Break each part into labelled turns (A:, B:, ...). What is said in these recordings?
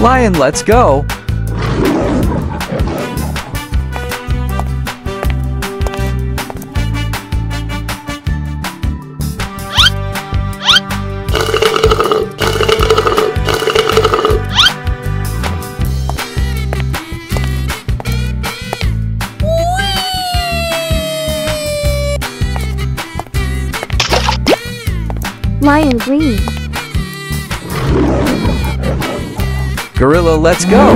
A: Lion, let's go.
B: Lion green.
A: Gorilla, let's go.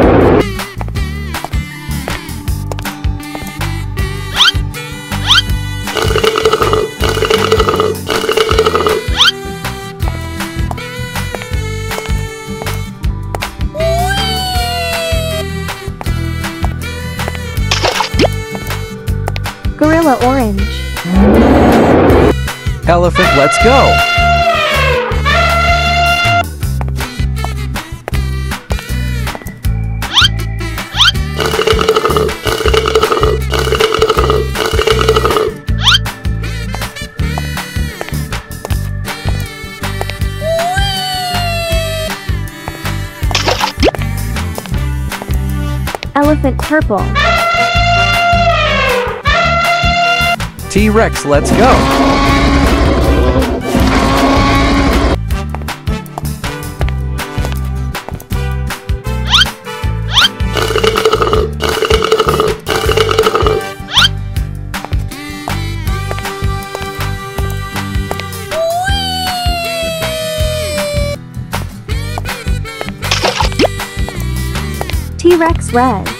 B: Gorilla orange.
A: Elephant, let's go.
B: Elephant purple.
A: T-Rex, let's go.
B: T-Rex red.